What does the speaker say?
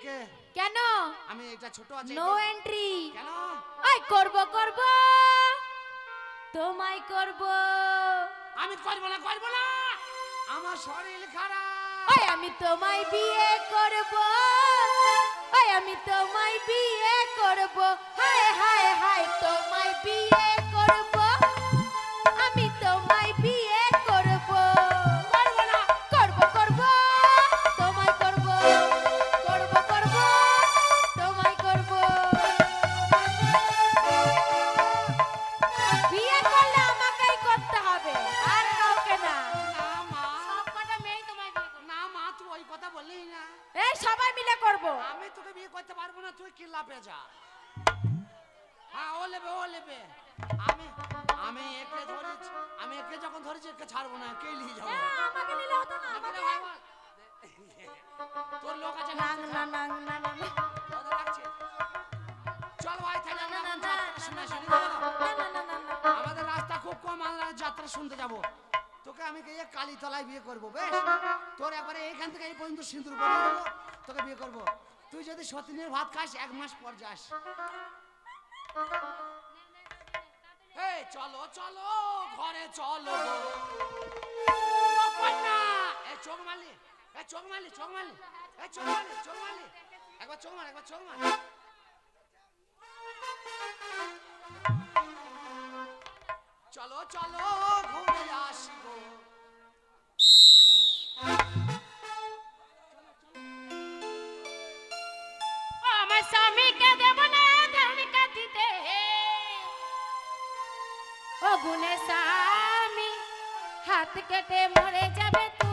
থেকে। কেন? আমি এটা ছোট আছে। No entry. কেন? ওই করব তোমায় করব। আমি করব না, আমার শরীর খারাপ। ওই আমি তোমায় বিয়ে করব, ওই আমি তোমায় বিয়ে করব, হায় হায় হায় তোমায় বিয়ে করব, আমি তোমায় বিয়ে করব। করব না। করব তোমায় করব, তোমায় করব। বিয়ে করলে আমাকেই করতে হবে, আর কাউকে না। না মা, সবকটা মেয়েই তোমায় বিয়ে করবে। না মা, তুই ওই কথা বললি না। এই সবাই মিলে করব। আমি তোকে বিয়ে করতে পারবো না, তুই কিল্লা পেঁচা। হ্যাঁ ও লেবে। আমি একে ধরেছি, আমি একে যখন ধরেছি একে ছাড়বো না, কে নিয়ে যাবো। আমাকে নিলে হতো না, আমাকে। তোর লোক আছে না না না না না না। তোদের রাখছে। চল ভাই তাহলে আমরা এখন যাত্রা শুনে আসি। আমাদের রাস্তা খুব কম, আমরা যাত্রা শুনতে যাব। তোকে আমি গিয়ে কালীতলায় বিয়ে করবো, বেশ? তোর একবারে এইখান থেকে এই পর্যন্ত সিঁদুর পরিয়ে দেবো, তোকে বিয়ে করবো। তুই যদি সতীনের ভাত খাস 1 মাস পর যাস। এই চলো ঘরে চলো। এই চোখ মারলি, একবার চোখ মার। চলো ঘুরে আসবো। আমার স্বামীকে দেব না ধান কাটিতে, ও গুণে স্বামী হাত কেটে মরে যাবে।